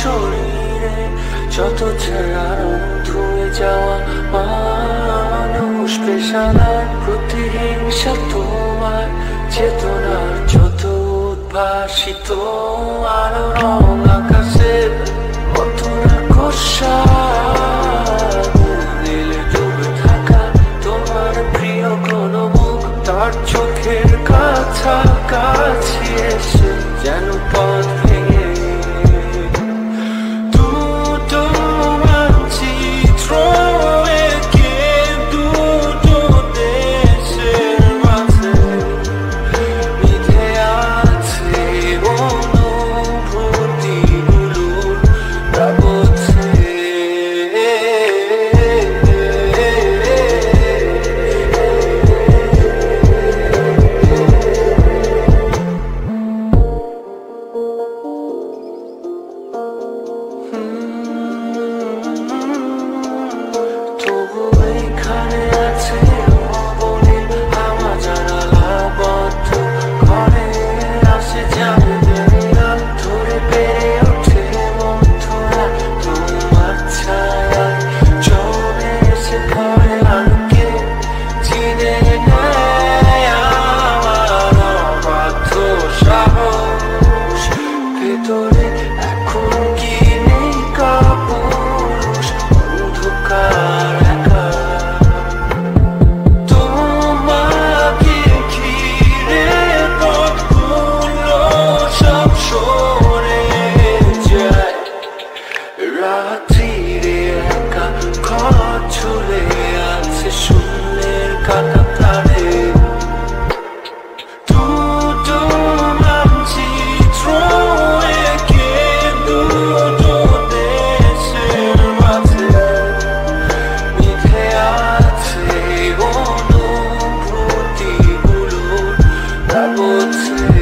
শরীরে যত ছেঁড়া রং ধুয়ে যাওয়া মানুষ পেশাদার প্রতিহিংসা তোমার চেতনার যত উদ্ভাসিত আলো রং আকাশের মতো রাক্ষসা নীলে ডুবে থাকা তোমার প্রিয় কোনো মুখ তার চোখের কাছাকাছি এসে যেন পথ ভেঙে দুটো মানচিত্র এঁকে দুটো দেশের মাঝে মিথে আছে অনুভূতিগুলোর প্রাবধ্যে। তবু এখানে আছে অবনীল হাওয়া জানালা বদ্ধ ঘরে আসে জানলাম ধরে বেড়ে ওঠে বন্ধুরা তোমার ছায়ায় চলে এসে ঘরে আলোকে চিনে নেয় আমার অবাধ্য সাহস ভেতরে এখন কি নেই কাপুরুষ অন্ধকার একা তোমাকে ঘিরে পথগুলো সব সরে যায় রাত্রিরে একা ঘর ঝুলে আছে শূন্যের কাঁটাতারে দুটো মানচিত্র এঁকে দুটো দেশের মাঝে মিথে আছে অনুভূতিগুলোর প্রাবধ্যে।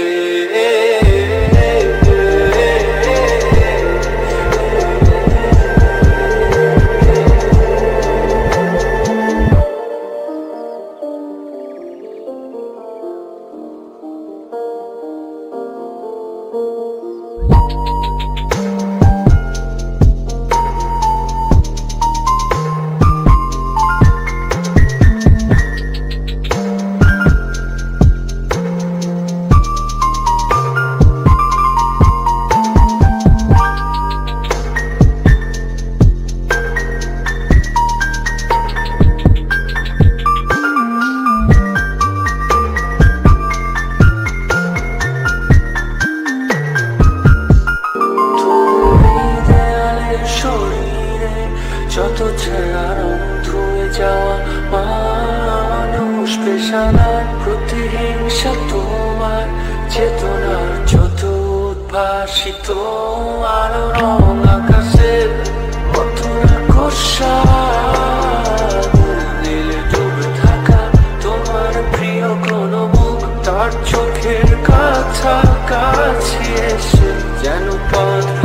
শরীরে যত ছেঁড়া রং ধুয়ে যাওয়া মানুষ পেশাদার প্রতিহিংসা তোমার চেতনার যত উদ্ভাসিত আলো রং আকাশের মতো রাক্ষসা নীলে ডুবে থাকা তোমার প্রিয় কোনো মুখ তার চোখের কাছাকাছি এসে যেন পথ